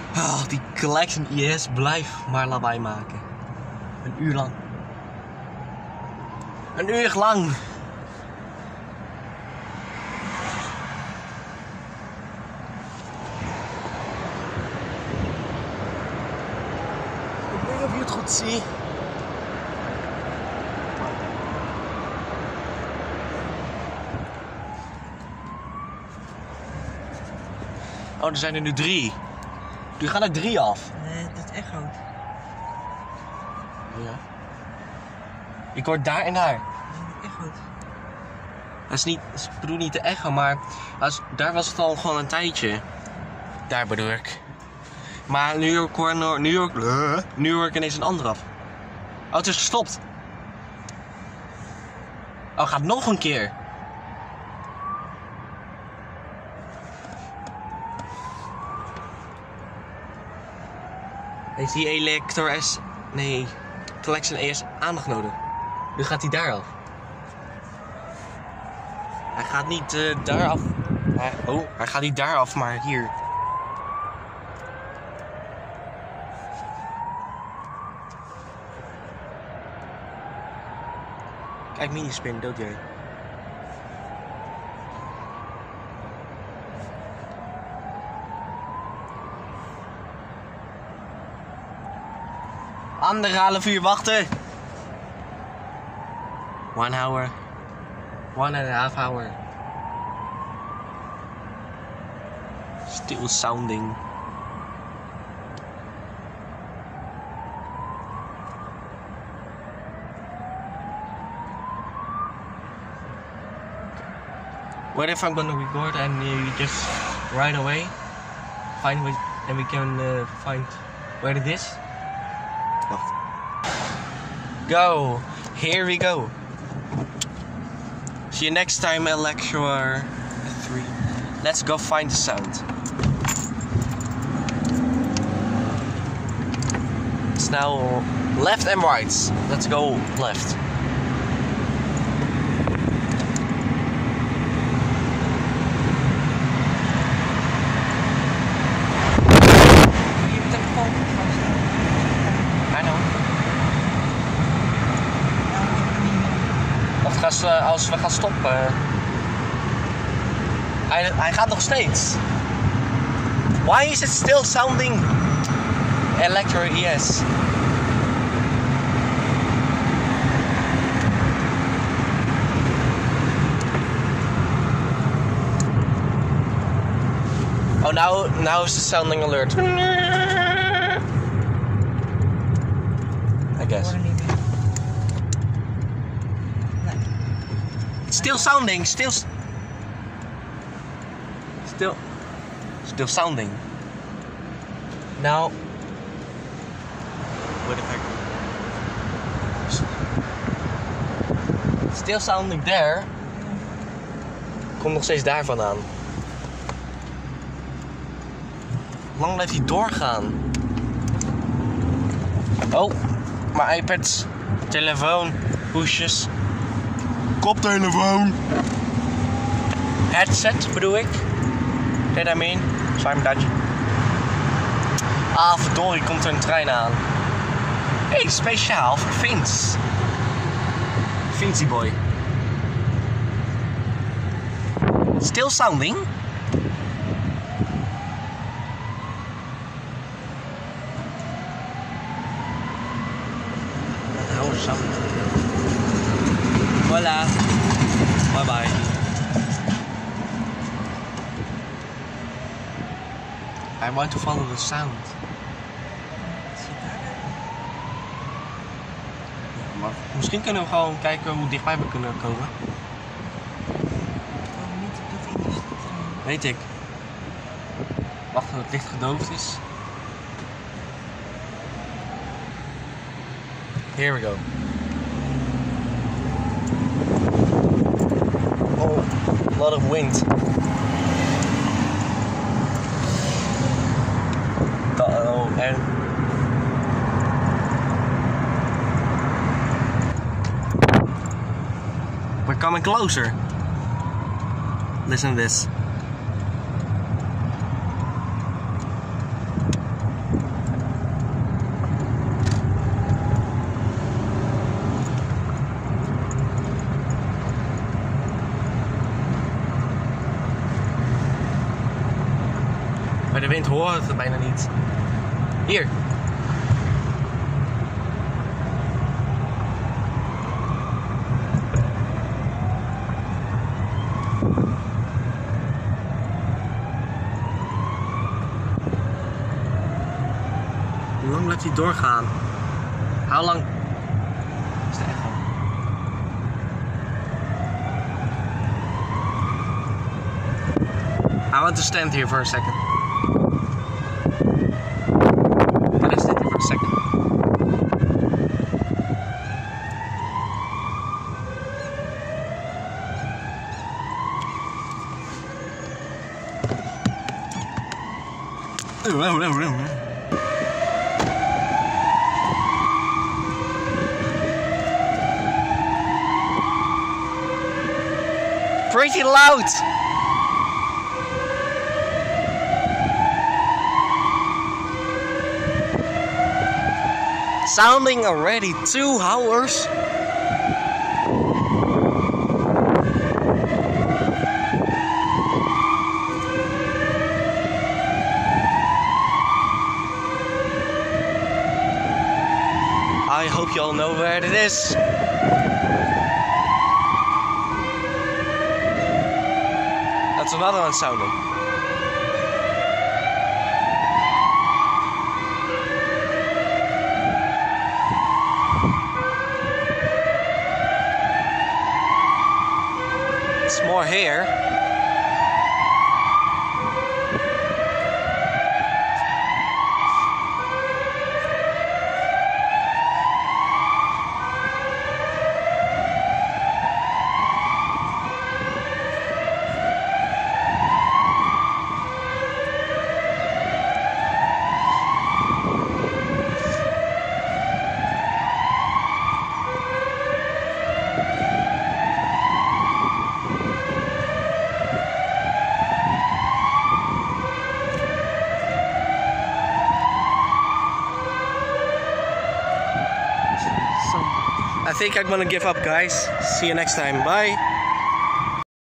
Oh, die Collection IS blijft maar lawaai maken. Een uur lang. Een uur lang. Ik weet niet of je het goed ziet. Oh, er zijn er nu 3. Die gaan er 3 af. Nee, dat echoot. Ja. Ik hoor daar en daar. Dat echoot. Dat is niet, ik bedoel niet de echo, maar daar was het al gewoon een tijdje. Daar bedoel ik. Maar nu hoor ik ineens een ander af. Oh, het is gestopt. Oh, gaat nog een keer. Heeft die Elector S... Nee, Collection ES aandacht nodig. Nu gaat hij daar af. Hij gaat niet daar af. Hij gaat niet daar af, maar hier. Kijk, minispin, dood jij. Anderhalf uur wachten. 1 hour. 1.5 hour. Still sounding. What if I'm gonna record and you just right away find what, and we can find where it is? Wacht. Go! Here we go! See you next time, Lecture 3. Let's go find the sound. It's now left and right. Let's go left. Als we gaan stoppen. Hij gaat nog steeds. Why is it still sounding Electro ES? Oh, now is the sounding alert. I guess. Still sounding, still sounding. Now, what if I... Still sounding there. Komt nog steeds daar vandaan. Hoe lang blijft hij doorgaan? Oh, mijn iPad, telefoon, hoesjes. Koptelefoon. Headset bedoel ik. Weet I mean? Sorry, Dutch. Ah, verdorie, komt er een trein aan. Hey, speciaal voor Vince. Vincie boy. Still sounding? Oh, sound. Voilà. Bye bye. I want to follow the sound. Maar misschien kunnen we gewoon kijken hoe dichtbij we kunnen komen. Weet ik. Wacht tot het licht gedoofd is. Here we go. Oh, a lot of wind. Uh-oh, and we're coming closer. Listen to this. Bij de wind hoort het bijna niet. Hier. Hoe lang blijft hij doorgaan? Hoe lang? Is de echo? I want to stand here for a second. Can I stand here for a second? Pretty loud! Sounding already 2 hours. I hope you all know where it is. That's another one sounding. It's more here. I think I'm gonna give up, guys. See you next time. Bye.